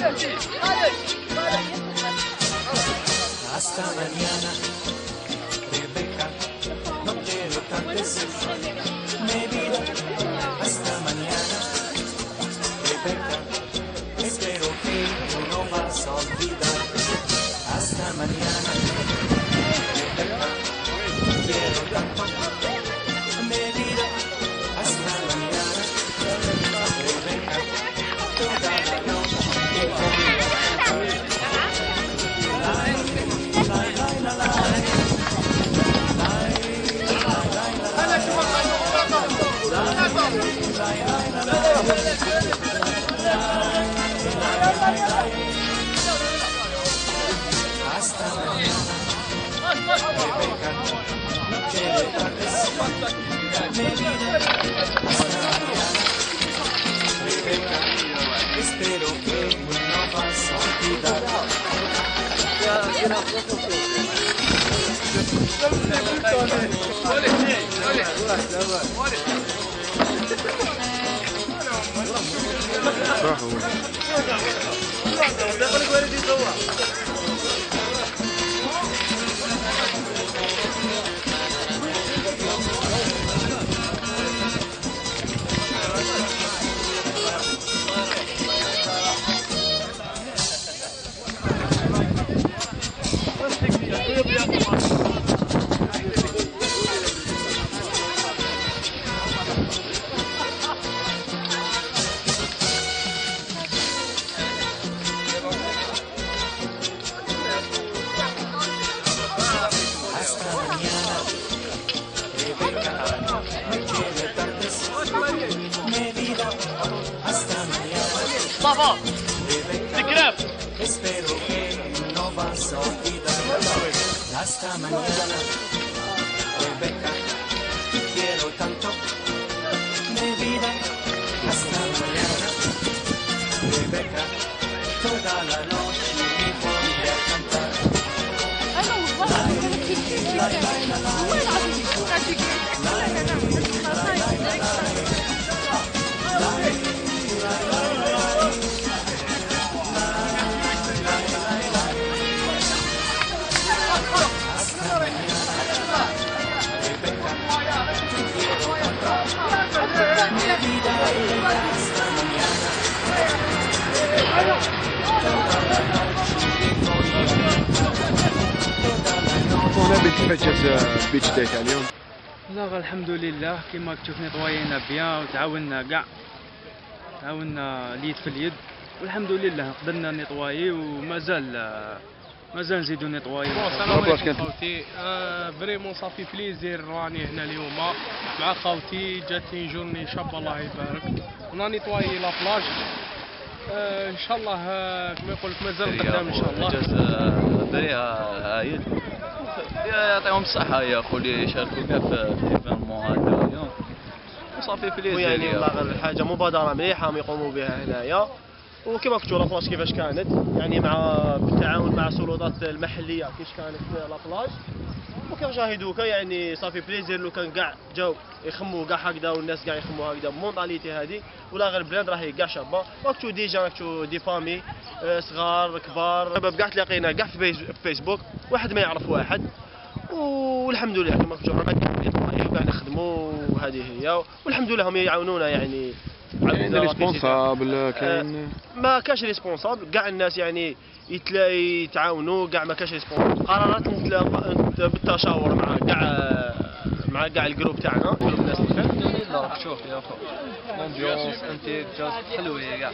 Hasta mañana, Rebeca, no quiero tantos mi vida. Hasta mañana, Rebeca, espero que no vas a olvidar. Hasta mañana, Rebeca, quiero tanto mi vida. Hasta mañana, Rebeca, toda la noche. Hasta mañana, Rebeca, no quiero tantos mi vida. Hasta mañana, Rebeca, espero que no vas a olvidar. Mustafa, Tikref. Espero que no vas a olvidar. Hasta mañana, Rebeca, te quiero tanto, mi vida. Hasta mañana, Rebeca, toda la noche voy a cantar. كيفاش جاز البيتش داي تاع اليوم؟ لا الحمد لله كما تشوف نطوينا بيان وتعاوننا كاع تعاوننا اليد في اليد والحمد لله قدرنا نطواي ومازال نزيدو نطواي. السلام عليكم خوتي. فريمون صافي بليزير راني هنا اليوم مع خوتي. جاتني جورني شابه الله يبارك وراني نطواي لا بلاج. ان شاء الله كما يقول لك مازال قدام ان شاء الله. انجاز فري هايل يعطيهم الصحه يا خويا يشاركوا كاع في الايفينمون هذا اليوم وصافي بليزير. يعني والله حاجه مبادره مليحه يقوموا بها هنايا وكما كنتوا لابلاج كيفاش كانت يعني مع بالتعاون مع السلطات المحليه كيفاش كانت لابلاج وكيفاش راهي دوكا يعني صافي بليزير لو كان كاع جاو يخموا كاع هكذا والناس كاع يخموا هكذا بمونطاليتي هذه ولا غير البلاد راهي كاع شابه. وقتو ديجا وقتو دي فامي صغار كبار شباب كاع تلاقينا كاع في فيسبوك واحد ما يعرف واحد والحمد لله كما كنتوا كاع نخدموا وهذه هي والحمد لله هم يعاونونا يعني. كاين ريسبونسابل كاين ما كاش ريسبونسابل كاع الناس يعني يتعاونوا كاع ما كاش ريسبونسابل. قرارات بالتشاور مع كاع الجروب تاعنا جروب الناس الخير. لا شوف يا خو الامبيونس انت جات حلوه كاع.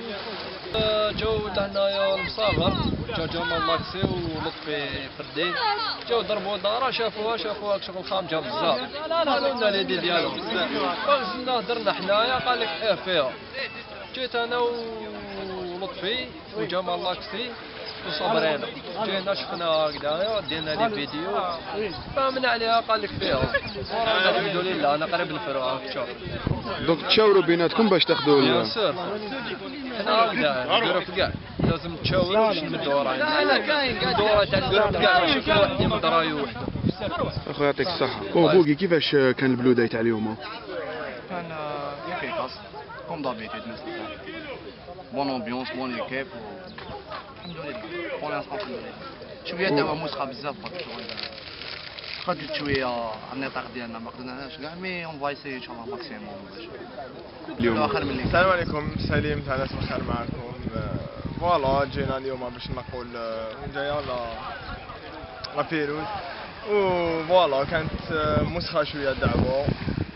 جو تاعنا المصاغر جا جمال ماكسي ولطفي فردين جاو ضربوا دارا شافوها شغل خام جا بزاف قالوا لنا ليدي ديالهم وزدنا هضرنا حنايا قال لك فيها. جيت انا ولطفي وجمال ماكسي وصبرينا جينا شفنا هكذايا دينا لي فيديو فهمنا عليها قال لك فيها. الحمد لله انا قريب نفروا تشوف. دونك تشاوروا بيناتكم باش تاخذوا بيان سور حنا هكذا الجروب كاع لازم تشاوروا باش نمدوا راينا. انا كاين كاع الدوره تاع الجروب كاع ماشي كل واحد يمد رايو وحده. اخويا يعطيك الصحه. بوقي كيفاش كان البلوداي تاع اليوم؟ كان افيكاس كوم دابيتود بون امبيونس بون ايكيب الحمد لله بور لانستون الحمد لله. شويه دابا موسخه بزاف خرجت شويه على النطاق ديالنا ما قدرناش كاع مي اون فايسي ان شاء الله ماكسيموم باش اليوم اخر من اللي السلام عليكم، سليم تاع ناس بخير معكم. فوالا جينا اليوم باش نقول جايه لا بيروز، وفوالا كانت مسخه شويه الدعوه.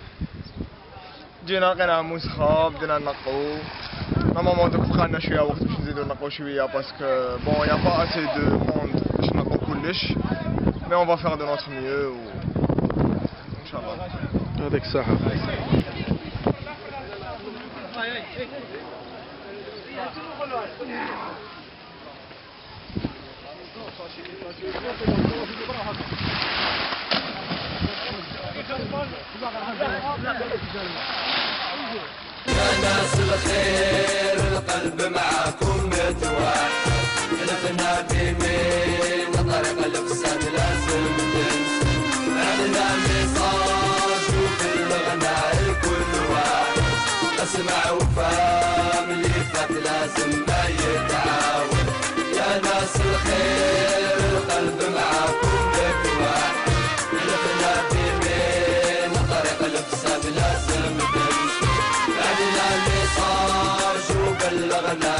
جينا لقيناها مسخه، بدينا نقو. نورمالمون دوك بقى لنا شويه وقت باش نزيدو نقو شويه باسكو بون يا با اسي دو موند باش نقو كلش، مي اون فا فيغ دو نوتر ميو ان شاء الله. يعطيك الصحة. يا ناس الخير القلب معاكم متوحد، حلفنا بيمين طريق الفساد لازم تنسى، عندنا ميساج وفي الغناء لكل واحد، اسمع وفهم اللي فات لازم ما يتعاود. يا ناس الخير القلب معاكم متوحد، حلفنا بيمين طريق الفساد لازم تنسى، عندنا ميساج وبلغنا